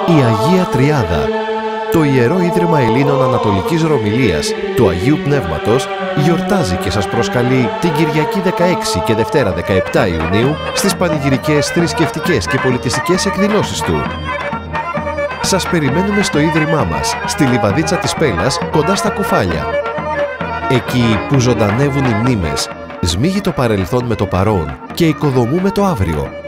Η Αγία Τριάδα, το Ιερό Ίδρυμα Ελλήνων Ανατολικής Ρωμυλίας του Αγίου Πνεύματος, γιορτάζει και σας προσκαλεί την Κυριακή 16 και Δευτέρα 17 Ιουνίου στις πανηγυρικές, θρησκευτικές και πολιτιστικές εκδηλώσεις του. Σας περιμένουμε στο Ίδρυμά μας, στη Λιβαδίτσα της Πέλας, κοντά στα Κουφάλια. Εκεί που ζωντανεύουν οι μνήμες, σμίγει το παρελθόν με το παρόν και οικοδομούμε το αύριο.